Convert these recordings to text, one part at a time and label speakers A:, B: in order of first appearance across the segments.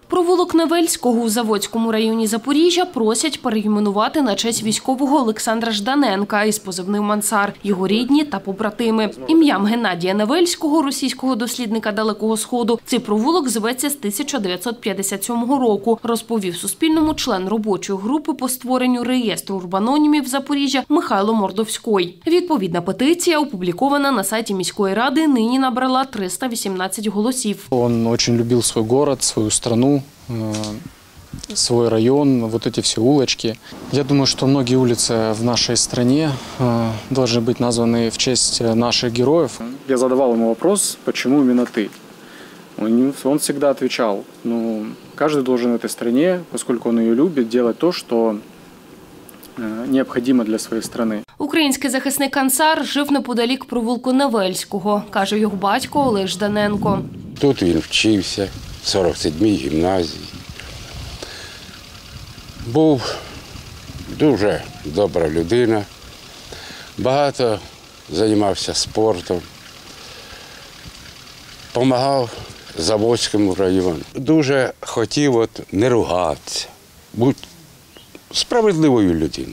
A: Провулок Невельського у Заводському районі Запоріжжя просять перейменувати на честь військового Олександра Жданенка із позивним «Мансар», його рідні та побратими. Ім'ям Геннадія Невельського, російського дослідника Далекого Сходу, цей провулок зветься з 1957 року, розповів Суспільному член робочої групи по створенню реєстру урбанонімів Запоріжжя Михайло Мордовський. Відповідна петиція, опублікована на сайті міської ради, нині набрала 318 голосів.
B: Він дуже любив свій город, свою страну, свой район, вот эти все улочки. Я думаю, что многие улицы в нашей стране должны быть названы в честь наших героев. Я задавал ему вопрос, почему именно ты? Он всегда отвечал, каждый должен в этой стране, поскольку он ее любит, делать то, что необхідно для своєї країни.
A: Український захисник Ансар жив неподалік провулку Невельського, каже його батько Олег Жданенко.
C: Тут він вчився, в 47-й гімназії. Був дуже добра людина, багато займався спортом, допомагав Заводському району. Дуже хотів не ругатися, бути справедливою людиною.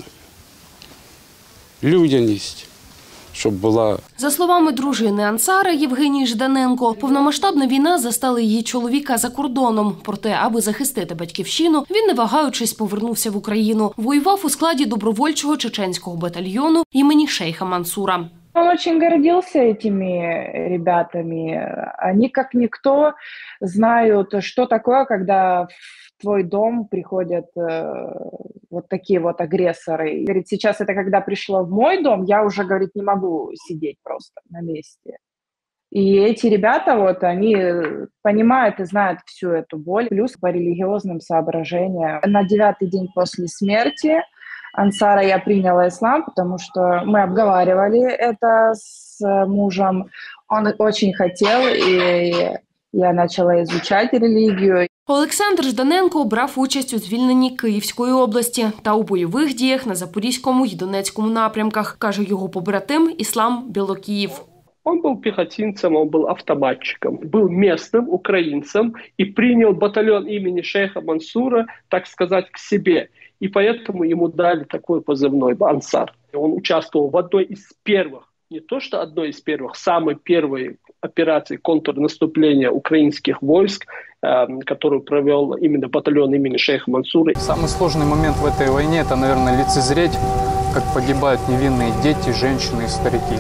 C: Людяність, щоб була.
A: За словами дружини Ансара Євгенії Жданенко, повномасштабна війна застала її чоловіка за кордоном. Проте, аби захистити батьківщину, він, не вагаючись, повернувся в Україну. Воював у складі добровольчого чеченського батальйону імені шейха Мансура.
D: Он очень гордился этими ребятами. Они, как никто, знают, что такое, когда в твой дом приходят вот такие вот агрессоры. Говорит, сейчас это когда пришло в мой дом, я уже, говорит, не могу сидеть просто на месте. И эти ребята, они понимают и знают всю эту боль. Плюс по религиозным соображениям. На 9-й день после смерти Ансара я приняла ислам, потому что мы обговаривали это с мужем. Он очень хотел, и я начала изучать религию.
A: Олександр Жданенко брав участь у звільненні Київської області та у бойових діях на Запорізькому і Донецькому напрямках, каже його побратим Іслам Білокіїв.
E: Он был пехотинцем, он был автоматчиком, был местным украинцем и принял батальон имени шейха Мансура, так сказать, к себе. И поэтому ему дали такой позывной «Ансар». Он участвовал в одной из первых, не то что одной из первых, самой первой операции контрнаступления украинских войск, которую провел именно батальон имени шейха Мансура.
B: Самый сложный момент в этой войне – это, наверное, лицезреть, как погибают невинные дети, женщины и старики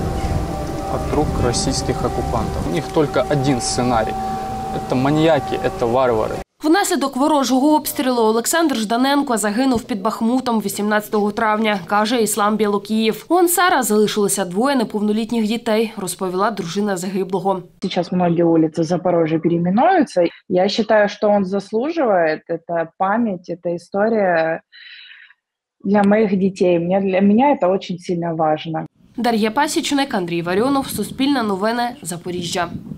B: от рук российских оккупантов. У них только один сценарий – это маньяки, это варвары.
A: Внаслідок ворожого обстрілу Олександр Жданенко загинув під Бахмутом 18 травня, каже Іслам Білокіїв. У Ансара залишилося 2 неповнолітніх дітей, розповіла дружина загиблого.
D: Сейчас многие улицы Запорожья переименуются. Я считаю, что он заслуживает. Это память, это история для моих детей. Для меня это очень сильно важно.
A: Дар'я Пасічник, Андрій Варіонов, Суспільне новини, Запоріжжя.